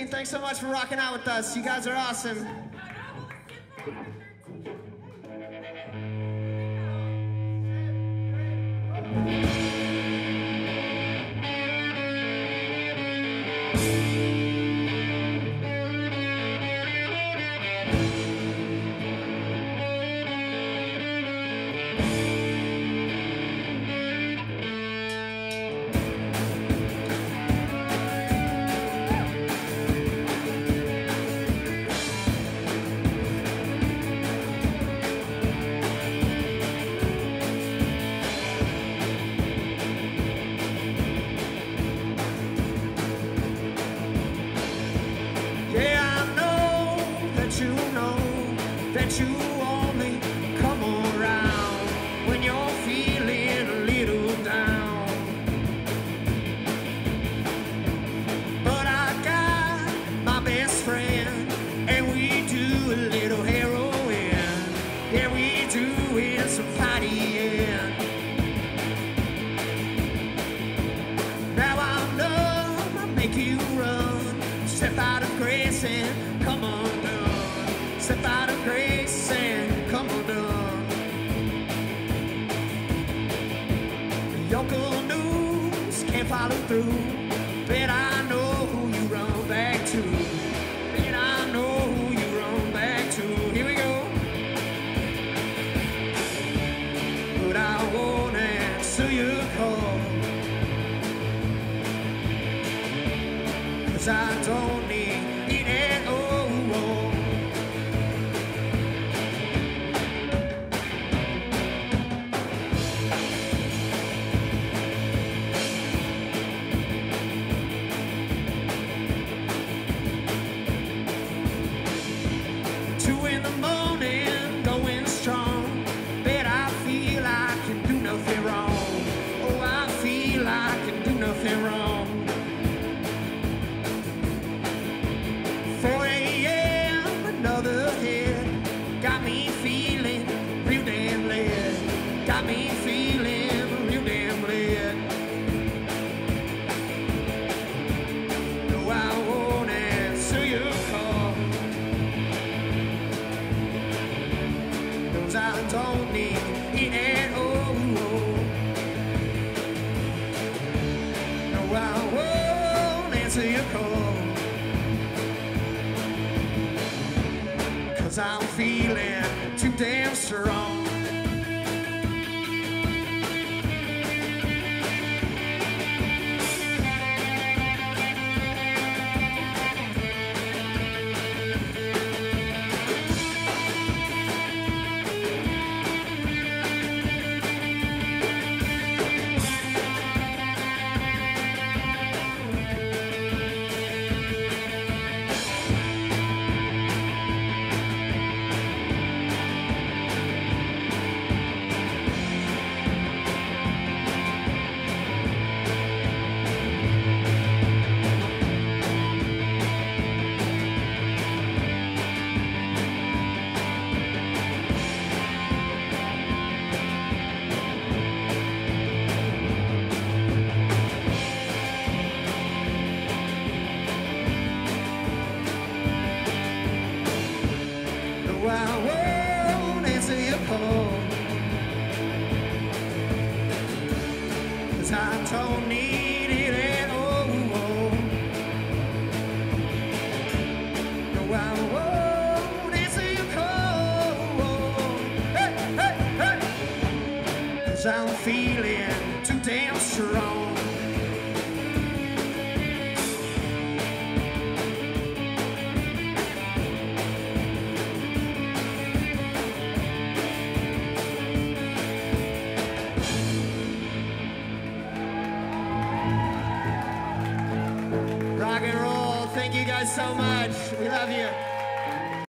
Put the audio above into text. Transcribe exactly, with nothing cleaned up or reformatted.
team, thanks so much for rocking out with us. You guys are awesome. That you only come around when you're feeling a little down. But I got my best friend, and we do a little heroin. Yeah, we do it some partying. Now I know I make you run. Step out of grace and come on down. Step out of grace and come on down. Yokel news can't follow through. Bet I know who you run back to. Bet I know who you run back to. Here we go. But I won't answer your call, 'cause I don't need it at all. I don't need it at all. No, I won't answer your call, 'cause I'm feeling too damn strong. I won't answer your call, 'cause I don't need it at all. No, I won't answer your call, hey, hey, hey. 'Cause I'm feeling too damn strong. Rock and roll. Thank you guys so much. We love you.